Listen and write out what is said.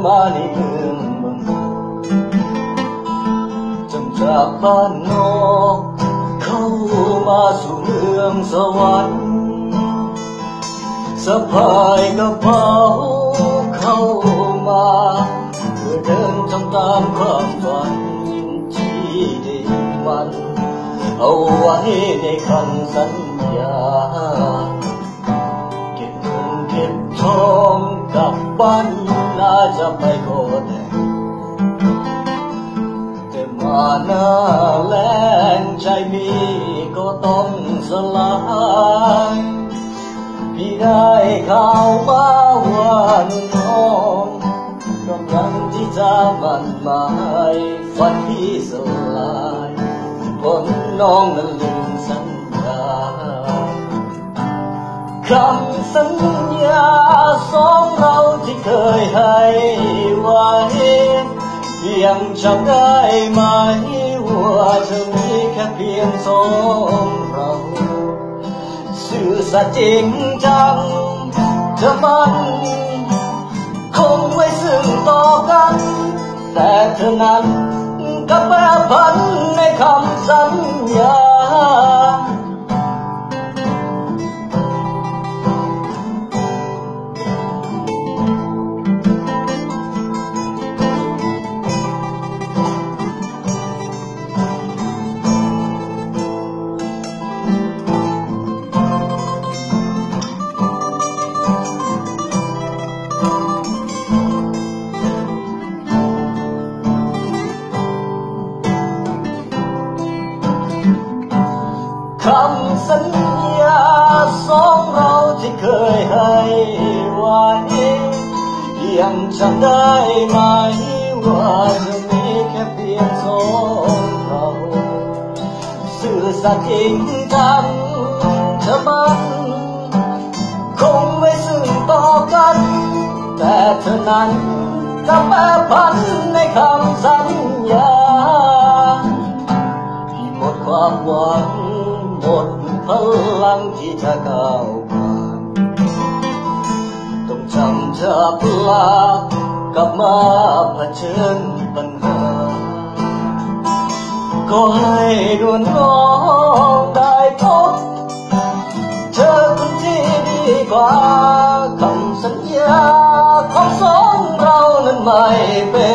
มาในเมืองบางจนจากบ้านนอกเข้ามาสู่เมืองสวรรค์สะพายกระเป๋าเข้ามาเพื่อเดินทำตามความฝันที่ได้มันเอาไว้ในคำสัญญาเก็บเงินเก็บทองกลับบ้านน่าจะไปโคตรแต่มาหน้าแล้งใจพี่ก็ต้องสลายพี่ได้ข่าวมาว่าน้องกำลังที่จะมั่นหมายฝันพี่สลายเพราะน้องนั้นลืมสัญญาคำสัญญาสองเราที่เคยให้ไว้ยังจำได้ไหมว่าจะมีแค่เพียงสองเราซื่อสัตย์จริงจังจะมันคงไว้ซึ่งต่อกันแต่เธอนั้นก็แปรผันในคำสัญญาคำสัญญาสองเราที่เคยให้ไว้ยังจำได้ไหมว่าจะมีแค่เพียงสองเราซื่อสัตย์จริงจังเธอมันคงไม่ซึ่งต่อกันแต่เธอนั้นก็แปรผันในคำสัญญาที่หมดความหวังหมดพลังที่จะก้าวผ่านต้องจำจากลากลับมาเผชิญปัญหาก็ให้ดวงน้องได้พบเธอคนที่ดีกว่าคำสัญญาของสองเรานั้นไม่เป็น